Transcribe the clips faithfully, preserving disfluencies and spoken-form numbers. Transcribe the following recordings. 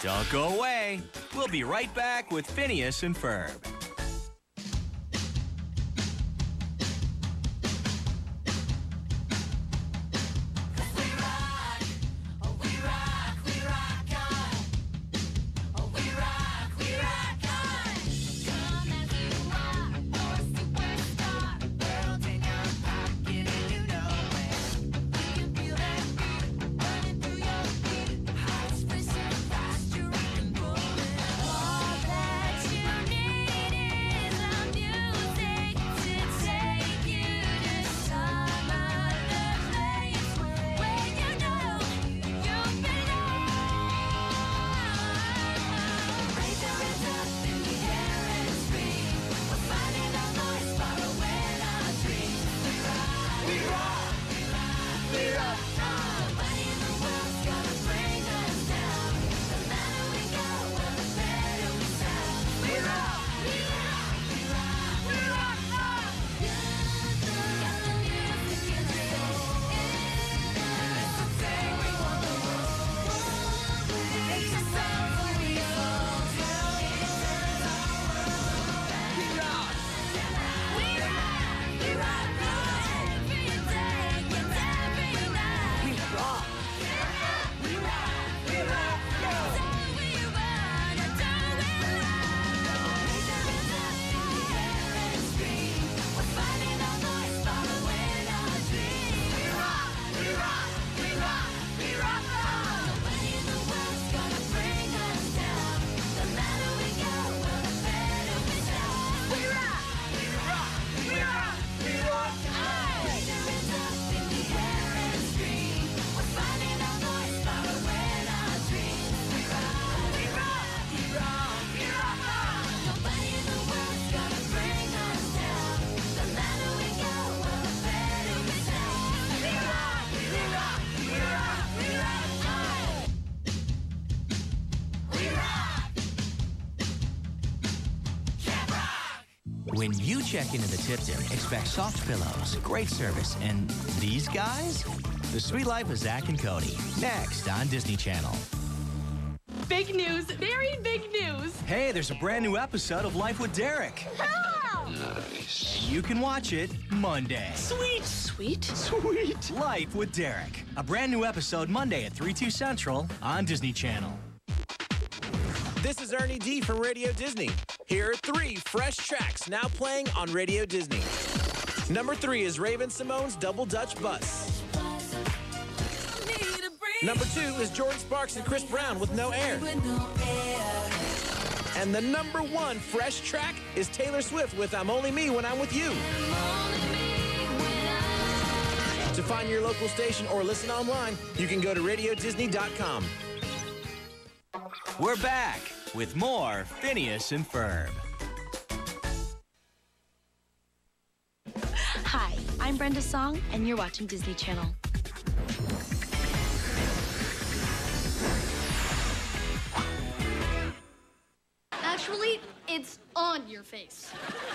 Don't go away. We'll be right back with Phineas and Ferb. When you check into the Tipton, expect soft pillows, great service, and these guys? The Sweet Life of Zach and Cody. Next on Disney Channel. Big news, very big news. Hey, there's a brand new episode of Life with Derek. How? Nice. You can watch it Monday. Sweet. Sweet? Sweet. Life with Derek. A brand new episode Monday at three, two Central on Disney Channel. This is Ernie D from Radio Disney. Here are three fresh tracks now playing on Radio Disney. Number three is Raven Simone's Double Dutch Bus. Number two is Jordan Sparks and Chris Brown with No Air. And the number one fresh track is Taylor Swift with I'm Only Me When I'm With You. To find your local station or listen online, you can go to radio disney dot com. We're back with more Phineas and Ferb. Hi, I'm Brenda Song, and you're watching Disney Channel. Actually, it's on your face.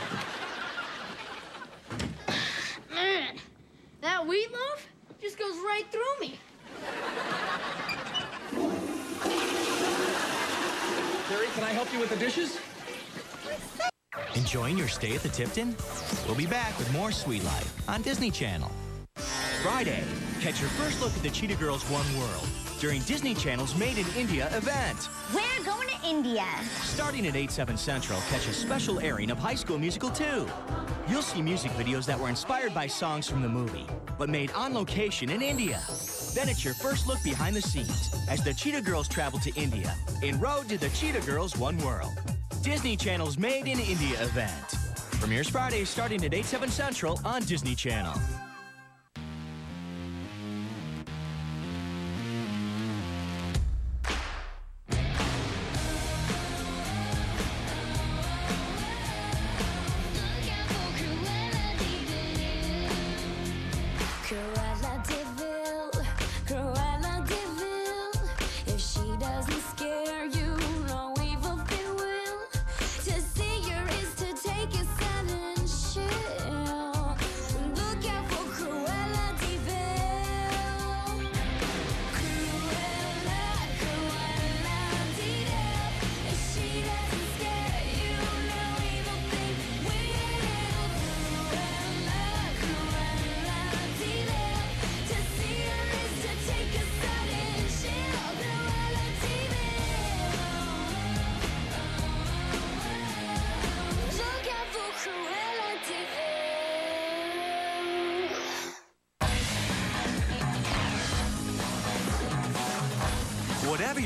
Man, that wheat loaf just goes right through me. Terry, can I help you with the dishes? Enjoying your stay at the Tipton? We'll be back with more Sweet Life on Disney Channel. Friday, catch your first look at the Cheetah Girls One World during Disney Channel's Made in India event. We're going to India. Starting at eight, seven Central, catch a special airing of High School Musical two. You'll see music videos that were inspired by songs from the movie, but made on location in India. Then it's your first look behind the scenes as the Cheetah Girls travel to India in Road to the Cheetah Girls One World. Disney Channel's Made in India event. Premieres Friday starting at eight, seven Central on Disney Channel. To see your is to take a silent chill. Look out for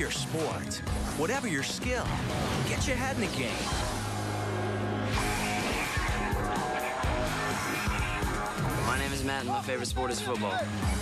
your sport, whatever your skill, get your head in the game. My name is Matt, and my favorite sport is football.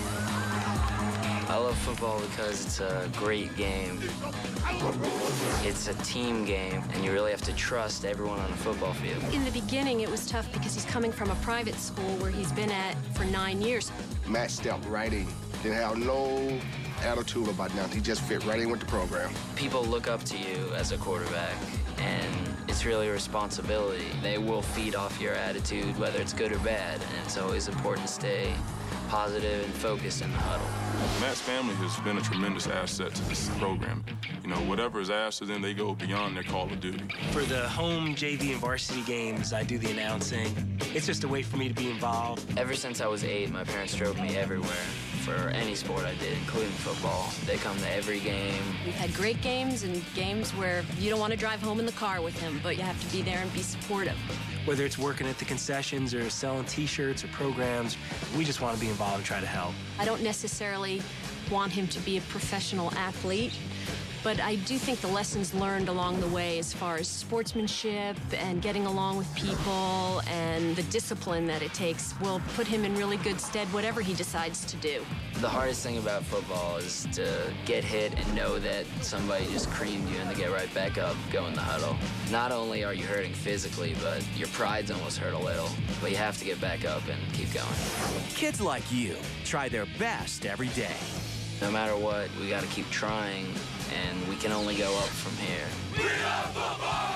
I love football because it's a great game. It's a team game, and you really have to trust everyone on the football field. In the beginning, it was tough because he's coming from a private school where he's been at for nine years. Matt stepped right in. Didn't have no attitude about nothing. He just fit right in with the program. People look up to you as a quarterback, and it's really a responsibility. They will feed off your attitude, whether it's good or bad, and it's always important to stay positive and focused in the huddle. Matt's family has been a tremendous asset to this program. You know, whatever is asked of them, they go beyond their call of duty. For the home J V and varsity games, I do the announcing. It's just a way for me to be involved. Ever since I was eight, my parents drove me everywhere for any sport I did, including football. They come to every game. We've had great games and games where you don't want to drive home in the car with him, but you have to be there and be supportive. Whether it's working at the concessions or selling T-shirts or programs, we just want to be involved and try to help. I don't necessarily want him to be a professional athlete, but I do think the lessons learned along the way as far as sportsmanship and getting along with people and the discipline that it takes will put him in really good stead whatever he decides to do. The hardest thing about football is to get hit and know that somebody just creamed you and to get right back up, go in the huddle. Not only are you hurting physically, but your pride's almost hurt a little, but you have to get back up and keep going. Kids like you try their best every day. No matter what, we got to keep trying, and we can only go up from here. We love football!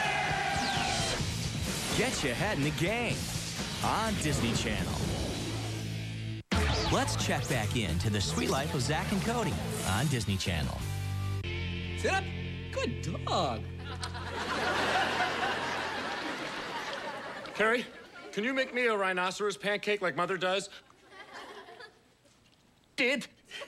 Get your head in the game on Disney Channel. Let's check back into the sweet life of Zach and Cody on Disney Channel. Sit up. Good dog. Carrie, can you make me a rhinoceros pancake like Mother does? Did.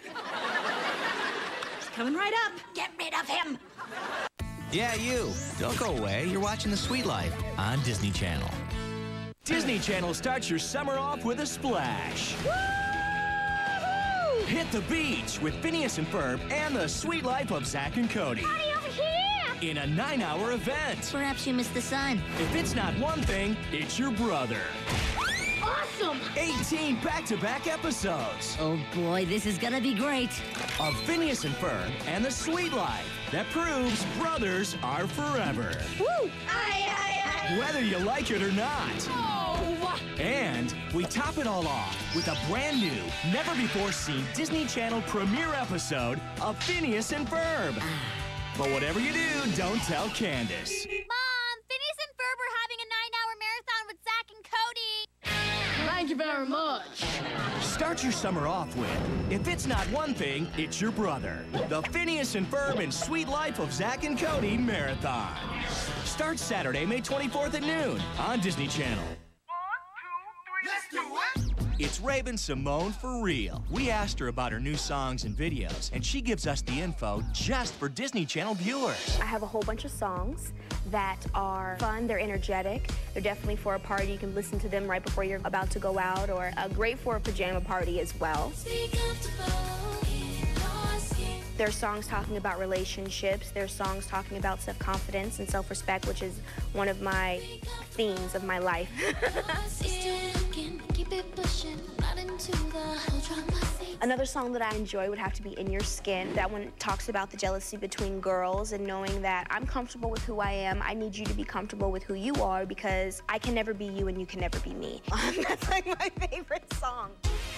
He's coming right up. Get rid of him. Yeah, you. Don't go away. You're watching The Sweet Life on Disney Channel. Disney Channel starts your summer off with a splash. Woo-hoo! Hit the beach with Phineas and Ferb and The Sweet Life of Zach and Cody. Party over here! In a nine-hour event. Perhaps you missed the sun. If it's not one thing, it's your brother. Awesome! eighteen back-to-back episodes. Oh boy, this is gonna be great. Of Phineas and Ferb and The Sweet Life that proves brothers are forever. Woo! Aye, aye, aye. Whether you like it or not. Oh! And we top it all off with a brand new, never-before-seen Disney Channel premiere episode of Phineas and Ferb. But whatever you do, don't tell Candace. Mom, Phineas and Ferb are having a nine-hour marathon with Zach and Cody. Thank you very much. Start your summer off with, if it's not one thing, it's your brother. The Phineas and Ferb and Sweet Life of Zach and Cody Marathon. Starts Saturday, May twenty-fourth at noon on Disney Channel. Let's do it! It's Raven Simone for real. We asked her about her new songs and videos, and she gives us the info just for Disney Channel viewers. I have a whole bunch of songs that are fun, they're energetic, they're definitely for a party. You can listen to them right before you're about to go out, or uh, great for a pajama party as well. There's songs talking about relationships, there's songs talking about self-confidence and self-respect, which is one of my themes of my life. Another song that I enjoy would have to be In Your Skin. That one talks about the jealousy between girls and knowing that I'm comfortable with who I am. I need you to be comfortable with who you are because I can never be you and you can never be me. That's like my favorite song.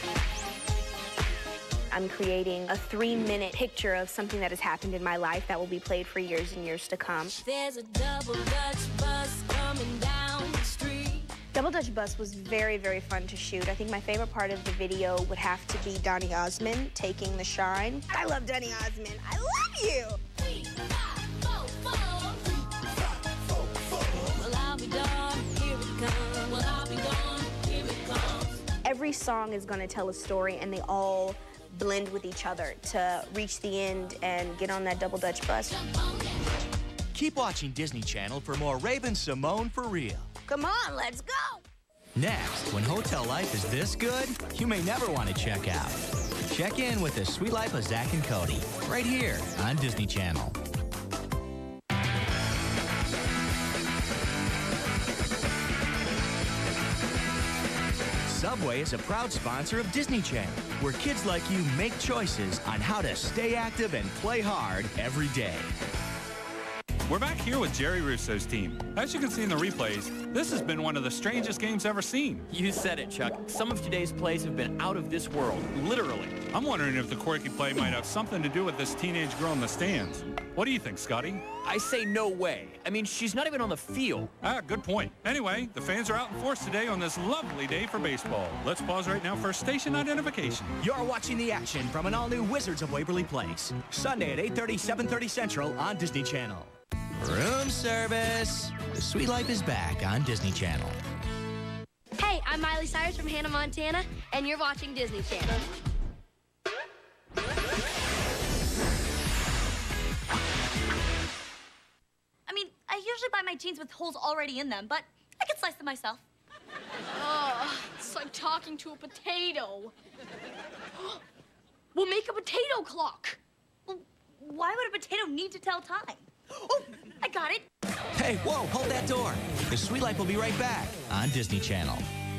I'm creating a three-minute picture of something that has happened in my life that will be played for years and years to come. There's a double Dutch bus coming down the street. Double Dutch Bus was very, very fun to shoot. I think my favorite part of the video would have to be Donny Osmond taking the shine. I love Donny Osmond. I love you! Three, five, four, four. Three, five, four, four. Well, I'll be done, here it comes. Well, I'll be done, here it comes. Every song is gonna tell a story, and they all blend with each other to reach the end and get on that Double Dutch Bus. Keep watching Disney Channel for more Raven Simone for real. Come on, let's go! Next, when hotel life is this good, you may never want to check out. Check in with The Sweet Life of Zach and Cody, right here on Disney Channel. Subway is a proud sponsor of Disney Channel, where kids like you make choices on how to stay active and play hard every day. We're back here with Jerry Russo's team. As you can see in the replays, this has been one of the strangest games ever seen. You said it, Chuck. Some of today's plays have been out of this world, literally. I'm wondering if the quirky play might have something to do with this teenage girl in the stands. What do you think, Scotty? I say no way. I mean, she's not even on the field. Ah, good point. Anyway, the fans are out in force today on this lovely day for baseball. Let's pause right now for station identification. You're watching the action from an all-new Wizards of Waverly Place. Sunday at eight thirty, seven thirty Central on Disney Channel. Room service. The Sweet Life is back on Disney Channel. Hey, I'm Miley Cyrus from Hannah, Montana, and you're watching Disney Channel. I mean, I usually buy my jeans with holes already in them, but I can slice them myself. Oh, it's like talking to a potato. We'll make a potato clock. Well, why would a potato need to tell time? Oh, I got it. Hey, whoa, hold that door. The Sweet Life will be right back on Disney Channel.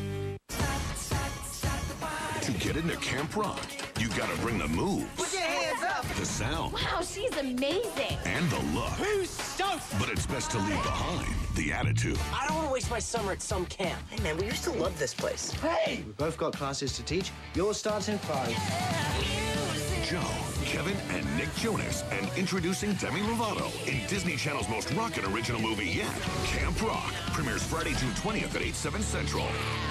To get into Camp Rock, you gotta bring the moves. Put your hands up. The sound. Wow, she's amazing. And the look. Who's stoked? But it's best to leave behind the attitude. I don't want to waste my summer at some camp. Hey, man, we used to love this place. Hey! We've both got classes to teach. Yours starts in five. Joe, Kevin, and Nick Jonas, and introducing Demi Lovato in Disney Channel's most rockin' original movie yet, Camp Rock. Premieres Friday, June twentieth at eight, seven Central.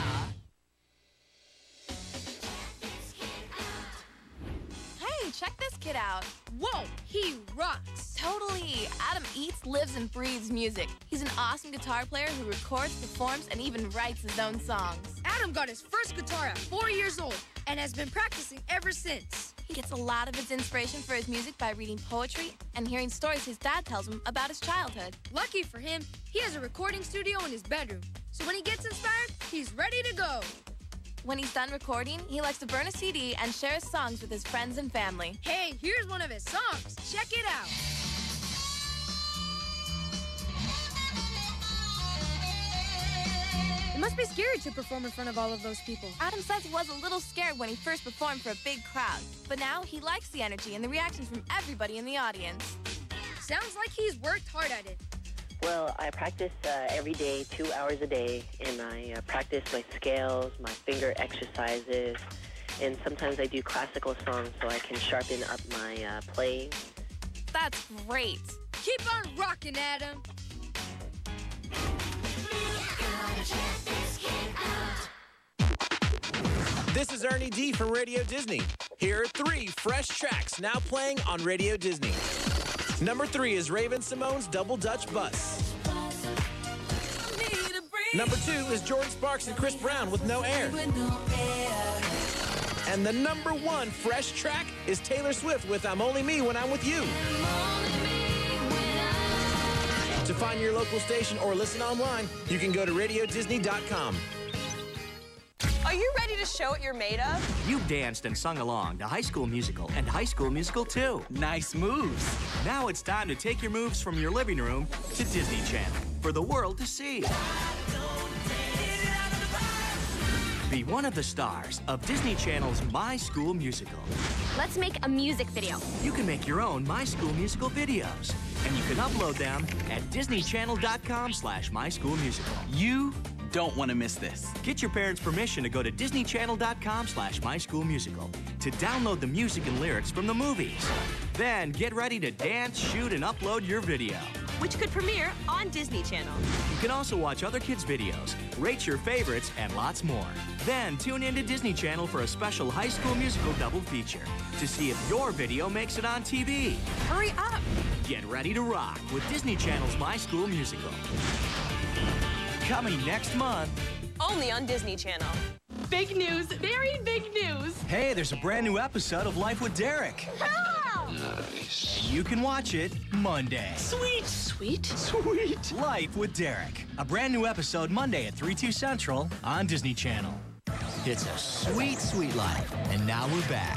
Hey, check this kid out. Whoa, he rocks. Totally. Adam eats, lives, and breathes music. He's an awesome guitar player who records, performs, and even writes his own songs. Adam got his first guitar at four years old and has been practicing ever since. He gets a lot of his inspiration for his music by reading poetry and hearing stories his dad tells him about his childhood. Lucky for him, he has a recording studio in his bedroom. So when he gets inspired, he's ready to go. When he's done recording, he likes to burn a C D and share his songs with his friends and family. Hey, here's one of his songs. Check it out. It must be scary to perform in front of all of those people. Adam says he was a little scared when he first performed for a big crowd, but now he likes the energy and the reactions from everybody in the audience. Sounds like he's worked hard at it. Well, I practice uh, every day, two hours a day, and I uh, practice my scales, my finger exercises, and sometimes I do classical songs so I can sharpen up my uh, playing. That's great. Keep on rocking, Adam. This is Ernie D from Radio Disney. Here are three fresh tracks now playing on Radio Disney. Number three is Raven Simone's Double Dutch Bus. Number two is Jordan Sparks and Chris Brown with No Air. And the number one fresh track is Taylor Swift with I'm Only Me When I'm With You. To find your local station or listen online, you can go to radio disney dot com. Are you ready to show what you're made of? You've danced and sung along to High School Musical and High School Musical two. Nice moves. Now it's time to take your moves from your living room to Disney Channel for the world to see. Be one of the stars of Disney Channel's My School Musical. Let's make a music video. You can make your own My School Musical videos, and you can upload them at disney channel dot com slash my school musical. You don't want to miss this. Get your parents' permission to go to disney channel dot com slash my school musical to download the music and lyrics from the movies. Then get ready to dance, shoot, and upload your video, Which could premiere on Disney Channel. You can also watch other kids' videos, rate your favorites, and lots more. Then tune in to Disney Channel for a special High School Musical double feature to see if your video makes it on T V. Hurry up! Get ready to rock with Disney Channel's My School Musical. Coming next month. Only on Disney Channel. Big news, very big news. Hey, there's a brand new episode of Life with Derek. Nice. You can watch it Monday. Sweet. Sweet? Sweet. Life with Derek. A brand new episode Monday at three, two Central on Disney Channel. It's a sweet, sweet life. And now we're back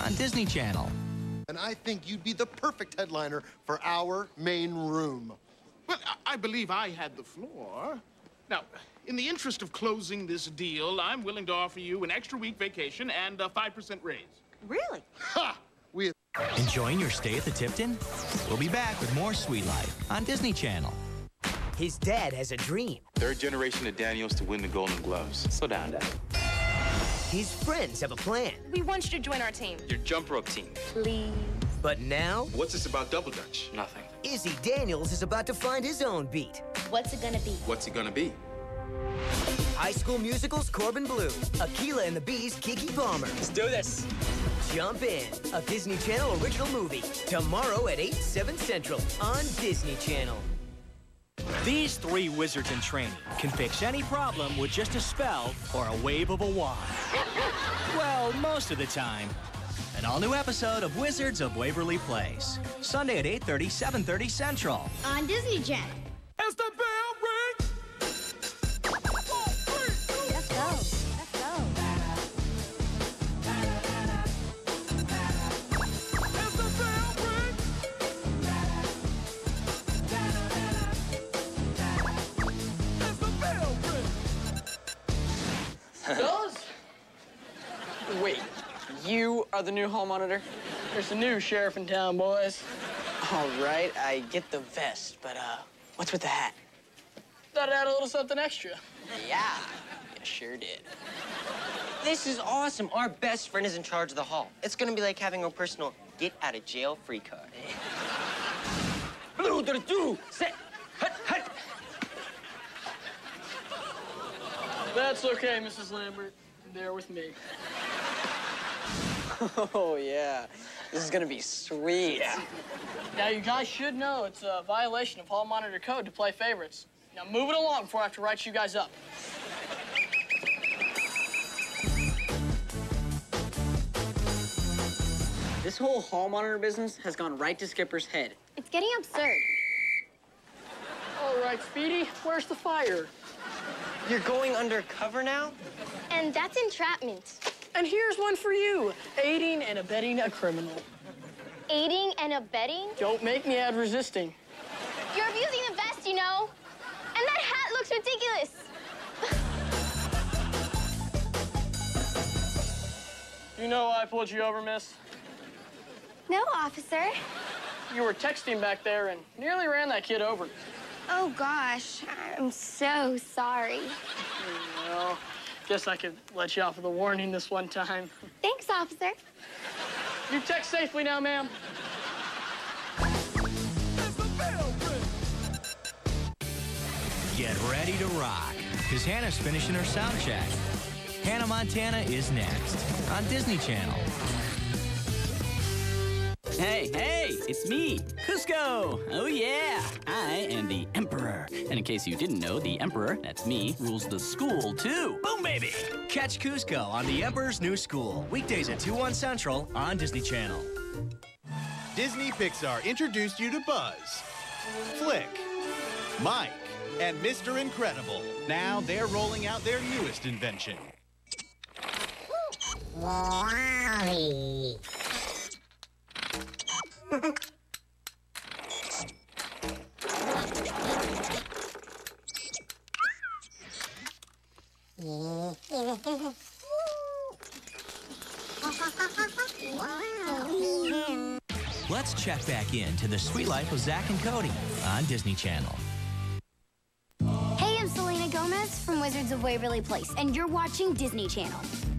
on Disney Channel. And I think you'd be the perfect headliner for our main room. Well, I I believe I had the floor. Now, in the interest of closing this deal, I'm willing to offer you an extra week vacation and a five percent raise. Really? Ha! We Enjoying your stay at the Tipton? We'll be back with more Sweet Life on Disney Channel. His dad has a dream. Third generation of Daniels to win the Golden Gloves. Slow down, Dad. His friends have a plan. We want you to join our team. Your jump rope team. Please. But now, What's this about Double Dutch? Nothing. Izzy Daniels is about to find his own beat. What's it gonna be? What's it gonna be? High School Musical's Corbin Blue. Akilah and the Bee's Kiki Palmer. Let's do this. Jump in, a Disney Channel original movie. Tomorrow at eight, seven Central on Disney Channel. These three wizards in training can fix any problem with just a spell or a wave of a wand. Well, most of the time. An all-new episode of Wizards of Waverly Place. Sunday at eight thirty, seven thirty Central. On Disney Channel. As the bell rings! Let's go. Let's go. As the bell rings! As the bell rings! Fellas? Wait, you are the new hall monitor? There's a new sheriff in town, boys. All right, I get the vest, but uh, what's with the hat? Thought I'd add a little something extra. Yeah, you sure did. This is awesome. Our best friend is in charge of the hall. It's gonna be like having a personal get-out-of-jail-free card. Blue, do, do, set, hut, hut. That's okay, Missus Lambert. Bear with me. Oh, yeah. This is gonna be sweet. Yeah. Now, you guys should know it's a violation of hall monitor code to play favorites. Now, move it along before I have to write you guys up. This whole hall monitor business has gone right to Skipper's head. It's getting absurd. All right, Speedy, where's the fire? You're going undercover now? And that's entrapment. And here's one for you, aiding and abetting a criminal. Aiding and abetting? Don't make me add resisting. You're abusing the vest, you know. And that hat looks ridiculous. You know why I pulled you over, miss? No, officer. You were texting back there and nearly ran that kid over. Oh, gosh. I'm so sorry. Well, guess I could let you off with a warning this one time. Thanks, officer. You text safely now, ma'am. Get ready to rock, because Hannah's finishing her sound check. Hannah Montana is next on Disney Channel. Hey, hey, it's me, Cusco. Oh, yeah. I am the Emperor. And in case you didn't know, the Emperor, that's me, rules the school, too. Boom, baby. Catch Cusco on The Emperor's New School, weekdays at two, one Central on Disney Channel. Disney Pixar introduced you to Buzz, Flick, Mike, and Mister Incredible. Now they're rolling out their newest invention. Wally. Let's check back in to the Sweet Life of Zach and Cody on Disney Channel. Hey, I'm Selena Gomez from Wizards of Waverly Place, and you're watching Disney Channel.